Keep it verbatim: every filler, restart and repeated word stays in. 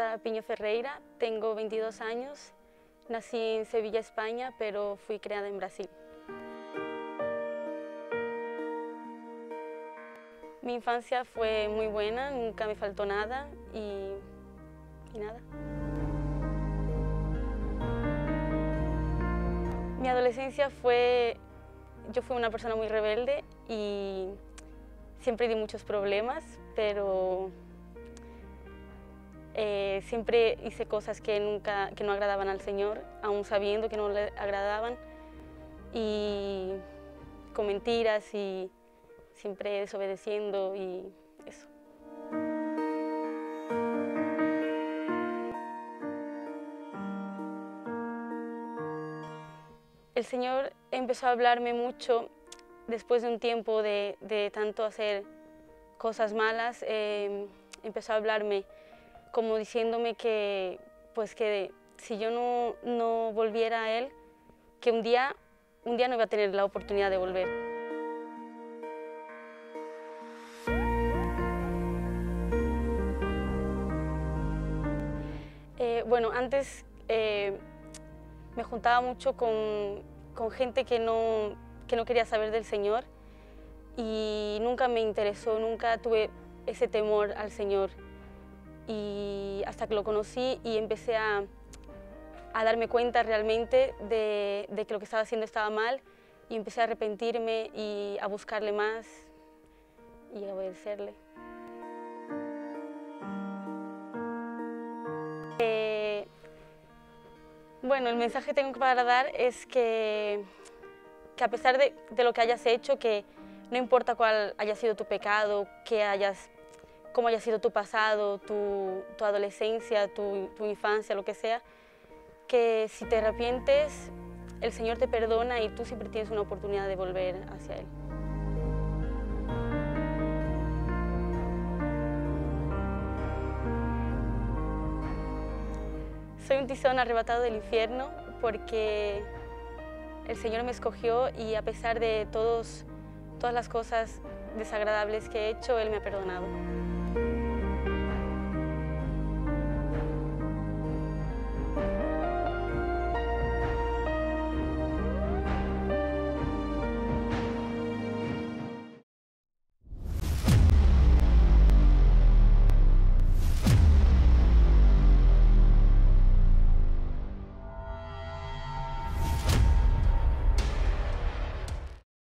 Teresa Piño Ferreira, tengo veintidós años, nací en Sevilla, España, pero fui criada en Brasil. Mi infancia fue muy buena, nunca me faltó nada y, y nada. Mi adolescencia fue, yo fui una persona muy rebelde y siempre di muchos problemas, pero eh, siempre hice cosas que, nunca, que no agradaban al Señor, aún sabiendo que no le agradaban, y con mentiras y siempre desobedeciendo y eso. El Señor empezó a hablarme mucho después de un tiempo de, de tanto hacer cosas malas. Eh, empezó a hablarme como diciéndome que, pues que si yo no, no volviera a Él, que un día, un día no iba a tener la oportunidad de volver. Eh, bueno, antes eh, me juntaba mucho con, con gente que no, que no quería saber del Señor y nunca me interesó, nunca tuve ese temor al Señor. Y hasta que lo conocí y empecé a, a darme cuenta realmente de, de que lo que estaba haciendo estaba mal, y empecé a arrepentirme y a buscarle más y a obedecerle. Eh, bueno, el mensaje que tengo para dar es que, que a pesar de, de lo que hayas hecho, que no importa cuál haya sido tu pecado, que hayas, cómo haya sido tu pasado, tu, tu adolescencia, tu, tu infancia, lo que sea, que si te arrepientes, el Señor te perdona y tú siempre tienes una oportunidad de volver hacia Él. Soy un tizón arrebatado del infierno porque el Señor me escogió y a pesar de todos, todas las cosas desagradables que he hecho, Él me ha perdonado.